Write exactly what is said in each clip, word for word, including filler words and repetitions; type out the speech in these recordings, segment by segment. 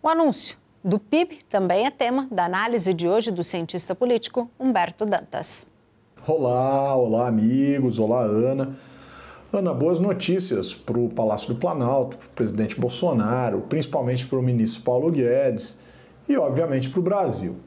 O anúncio do P I B também é tema da análise de hoje do cientista político Humberto Dantas. Olá, olá amigos, olá Ana. Ana, boas notícias para o Palácio do Planalto, para o presidente Bolsonaro, principalmente para o ministro Paulo Guedes e, obviamente, para o Brasil.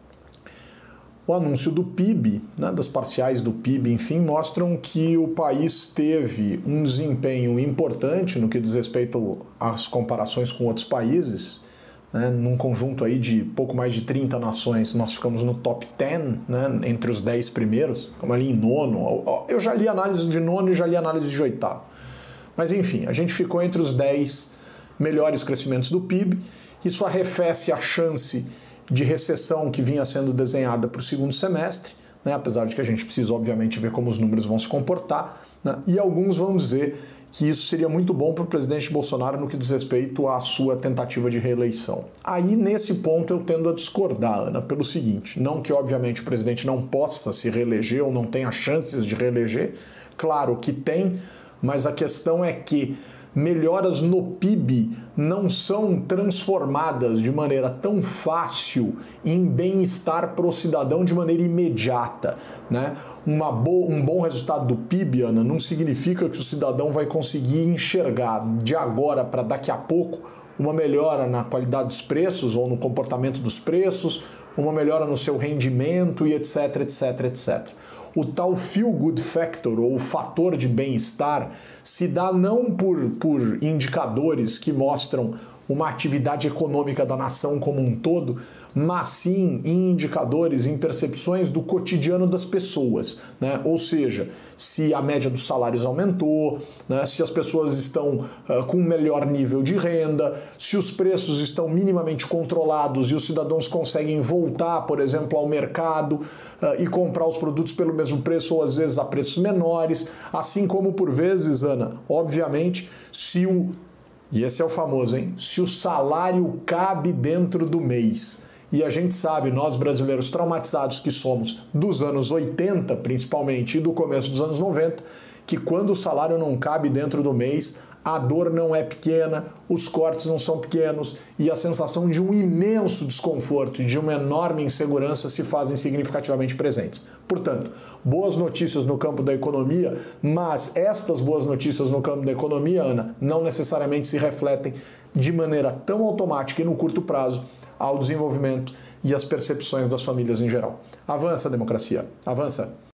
O anúncio do P I B, né, das parciais do P I B, enfim, mostram que o país teve um desempenho importante no que diz respeito às comparações com outros países. Né, num conjunto aí de pouco mais de trinta nações, nós ficamos no top dez, né, entre os dez primeiros, ficamos ali em nono. Eu já li análise de nono e já li análise de oitavo. Mas enfim, a gente ficou entre os dez melhores crescimentos do P I B. Isso arrefece a chance de recessão que vinha sendo desenhada para o segundo semestre, né, apesar de que a gente precisa, obviamente, ver como os números vão se comportar, né, e alguns vão dizer que isso seria muito bom para o presidente Bolsonaro no que diz respeito à sua tentativa de reeleição. Aí, nesse ponto, eu tendo a discordar, Ana, pelo seguinte, não que, obviamente, o presidente não possa se reeleger ou não tenha chances de reeleger, claro que tem, mas a questão é que melhoras no P I B não são transformadas de maneira tão fácil em bem-estar para o cidadão de maneira imediata, né? Uma bo- um bom resultado do P I B, Ana, não significa que o cidadão vai conseguir enxergar de agora para daqui a pouco uma melhora na qualidade dos preços ou no comportamento dos preços, uma melhora no seu rendimento e etc, etc, etcétera. O tal feel good factor, ou o fator de bem-estar, se dá não por, por indicadores que mostram uma atividade econômica da nação como um todo, mas sim em indicadores, em percepções do cotidiano das pessoas, né? Ou seja, se a média dos salários aumentou, né? Se as pessoas estão uh, com um melhor nível de renda, se os preços estão minimamente controlados e os cidadãos conseguem voltar, por exemplo, ao mercado uh, e comprar os produtos pelo mesmo preço ou às vezes a preços menores, assim como por vezes, Ana, obviamente, se o E esse é o famoso, hein? Se o salário cabe dentro do mês. E a gente sabe, nós brasileiros traumatizados que somos dos anos oitenta, principalmente, e do começo dos anos noventa, que quando o salário não cabe dentro do mês, a dor não é pequena, os cortes não são pequenos e a sensação de um imenso desconforto e de uma enorme insegurança se fazem significativamente presentes. Portanto, boas notícias no campo da economia, mas estas boas notícias no campo da economia, Ana, não necessariamente se refletem de maneira tão automática e no curto prazo ao desenvolvimento e às percepções das famílias em geral. Avança a democracia, avança!